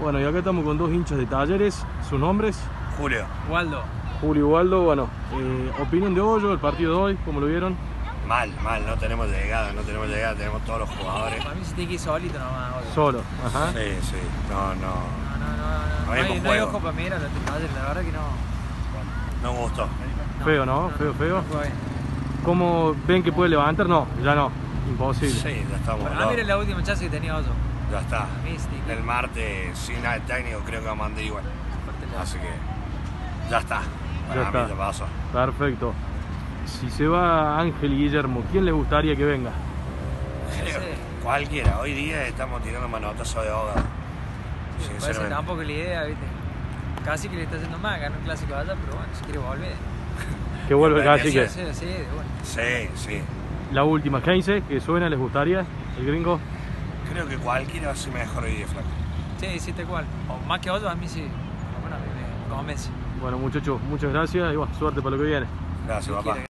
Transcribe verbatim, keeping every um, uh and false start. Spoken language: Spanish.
Bueno, y acá estamos con dos hinchas de Talleres. ¿Sus nombres? Julio. Waldo. Julio y Waldo. Bueno, eh, opinión de Hoyo, el partido de hoy, ¿cómo lo vieron? Mal, mal, no tenemos llegada, no tenemos llegada, tenemos todos los jugadores. Para mí se tiene que ir solito nomás. Waldo. Solo, ajá. Sí, sí, no, no, No, no, no, no, No no, hay hay, no hay juego. ojo para mirar a los Talleres, la verdad que no. no gustó. no Feo, ¿no? Feo, feo. No juega bien. ¿Cómo ven que puede levantar? No, ya no. Imposible. Sí, ya estamos. Para locos. mí era la última chance que tenía Hoyo. Ya está. A mí se tiene que ir. El martes, sin nada de técnico, creo que va a mandar igual. Aparte la- Así que ya está. Para Ya mí está. ya pasó. Perfecto. Si se va Ángel y Guillermo, ¿quién les gustaría que venga? Creo, sé. cualquiera. Hoy día estamos tirando manotazos de ahogado. Parece Sinceramente. tampoco la idea, ¿viste? Casi que le está haciendo mal, ganó un clásico allá, pero bueno, si quiere volver. Que vuelve Verdad casi que que. Sí, sí, sí, de bueno. Sí, sí. La última, Heinze, que suena, ¿les gustaría? El gringo. Creo que cualquiera hace mejor hoy día, flaco. Sí, sí, tal cual. O más que Hoyo, a mí sí. Bueno, a mí me convence. Bueno, muchachos, muchas gracias y bueno, suerte para lo que viene. Gracias, papá.